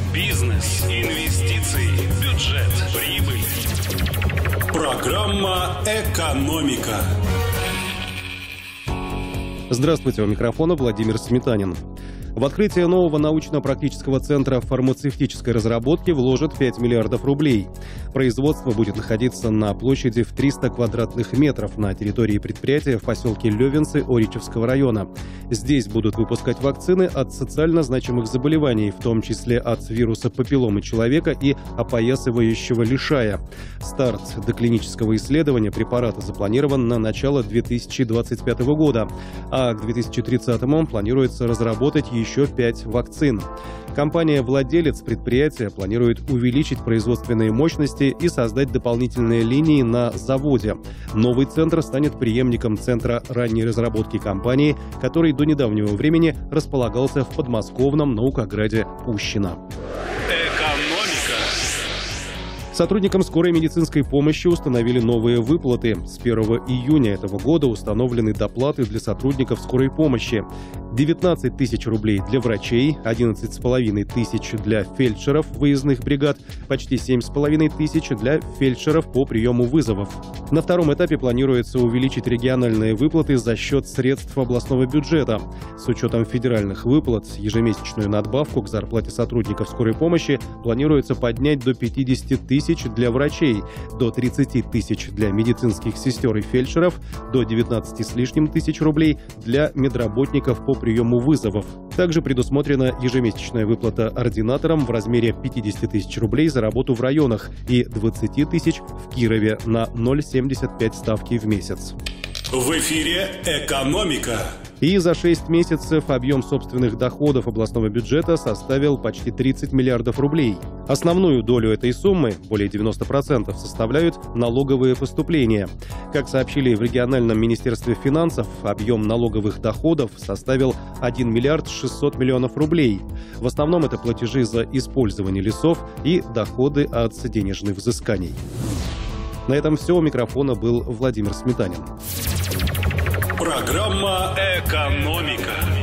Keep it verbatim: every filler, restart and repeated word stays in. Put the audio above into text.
Бизнес, инвестиции, бюджет, прибыль. Программа «Экономика». Здравствуйте, у микрофона Владимир Сметанин. В открытие нового научно-практического центра фармацевтической разработки вложат пять миллиардов рублей. Производство будет находиться на площади в триста квадратных метров на территории предприятия в поселке Левинцы Оричевского района. Здесь будут выпускать вакцины от социально значимых заболеваний, в том числе от вируса папилломы человека и опоясывающего лишая. Старт доклинического исследования препарата запланирован на начало две тысячи двадцать пятого года, а к две тысячи тридцатому планируется разработать еще пять вакцин. Компания-владелец предприятия планирует увеличить производственные мощности и создать дополнительные линии на заводе. Новый центр станет преемником центра ранней разработки компании, который до недавнего времени располагался в подмосковном наукограде Пущино. Сотрудникам скорой медицинской помощи установили новые выплаты. С первого июня этого года установлены доплаты для сотрудников скорой помощи. девятнадцать тысяч рублей для врачей, одиннадцать с половиной тысяч для фельдшеров выездных бригад, почти семь с половиной тысяч для фельдшеров по приему вызовов. На втором этапе планируется увеличить региональные выплаты за счет средств областного бюджета. С учетом федеральных выплат ежемесячную надбавку к зарплате сотрудников скорой помощи планируется поднять до пятидесяти тысяч для врачей, до тридцати тысяч для медицинских сестер и фельдшеров, до девятнадцати с лишним тысяч рублей для медработников по приему вызовов. Также предусмотрена ежемесячная выплата ординаторам в размере пятидесяти тысяч рублей за работу в районах и двадцати тысяч в Кирове на ноль целых семьдесят пять сотых ставки в месяц. В эфире «Экономика». И за шесть месяцев объем собственных доходов областного бюджета составил почти тридцать миллиардов рублей. Основную долю этой суммы, более девяноста процентов, составляют налоговые поступления. Как сообщили в региональном министерстве финансов, объем налоговых доходов составил один миллиард шестьсот миллионов рублей. В основном это платежи за использование лесов и доходы от денежных взысканий. На этом все. У микрофона был Владимир Сметанин. Программа «Экономика».